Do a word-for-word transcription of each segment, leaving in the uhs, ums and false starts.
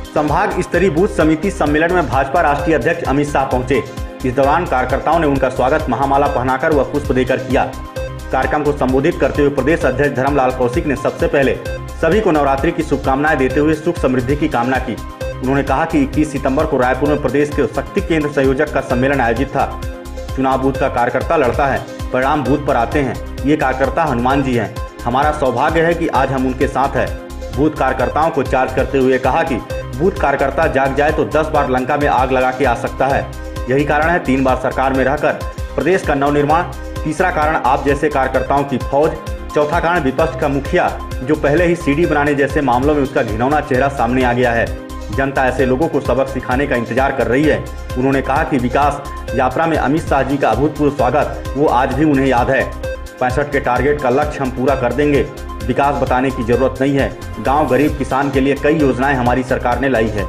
संभाग स्तरीय बूथ समिति सम्मेलन में भाजपा राष्ट्रीय अध्यक्ष अमित शाह पहुंचे। इस दौरान कार्यकर्ताओं ने उनका स्वागत महामाला पहनाकर व पुष्प देकर किया। कार्यक्रम को संबोधित करते हुए प्रदेश अध्यक्ष धर्मलाल कौशिक ने सबसे पहले सभी को नवरात्रि की शुभकामनाएं देते हुए सुख समृद्धि की कामना की। उन्होंने कहा कि इक्कीस सितंबर को रायपुर में प्रदेश के शक्ति केंद्र संयोजक का सम्मेलन आयोजित था। चुनाव बूथ का कार्यकर्ता लड़ता है, परिणाम बूथ पर आते हैं। ये कार्यकर्ता हनुमान जी हैं। हमारा सौभाग्य है कि आज हम उनके साथ हैं। बूथ कार्यकर्ताओं को चार्ज करते हुए कहा कि बूथ कार्यकर्ता जाग जाए तो दस बार लंका में आग लगा के आ सकता है। यही कारण है तीन बार सरकार में रहकर प्रदेश का नवनिर्माण। तीसरा कारण आप जैसे कार्यकर्ताओं की फौज। चौथा कारण विपक्ष का मुखिया, जो पहले ही सीडी बनाने जैसे मामलों में उसका घिनौना चेहरा सामने आ गया है। जनता ऐसे लोगों को सबक सिखाने का इंतजार कर रही है। उन्होंने कहा कि विकास यात्रा में अमित शाह जी का अभूतपूर्व स्वागत वो आज भी उन्हें याद है। पैंसठ के टारगेट का लक्ष्य हम पूरा कर देंगे। विकास बताने की जरूरत नहीं है। गांव गरीब किसान के लिए कई योजनाएं हमारी सरकार ने लाई है।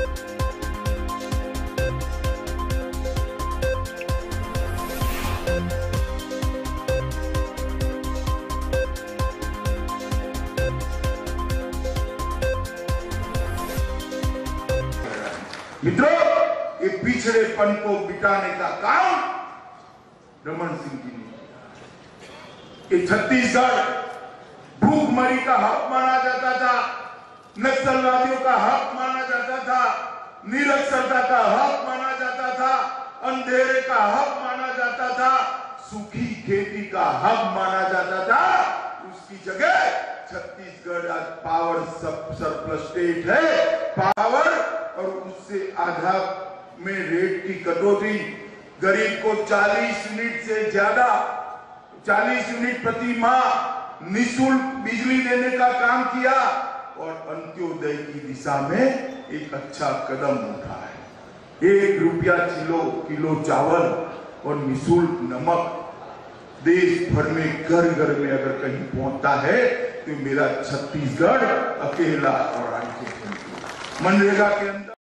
मित्रों, ये पिछड़ेपन को मिटाने का काम रमन सिंह जी ने। ये छत्तीसगढ़ भूखमरी का हक माना जाता था, नक्सलवादियों का हक माना जाता था, निरक्षरता का हक माना जाता था, अंधेरे का हक माना जाता था, सूखी खेती का हक माना जाता था। उसकी जगह छत्तीसगढ़ आज पावर सरप्लस स्टेट है। पावर और उससे आधा में रेट की कटौती, गरीब को चालीस यूनिट से ज्यादा चालीस यूनिट प्रति माह निःशुल्क बिजली देने का काम किया और अंत्योदय की दिशा में एक अच्छा कदम उठा है। एक रुपया किलो किलो चावल और निःशुल्क नमक देश भर में घर घर में अगर कहीं पहुंचता है तो मेरा छत्तीसगढ़ अकेला और राज्य मनरेगा के अंदर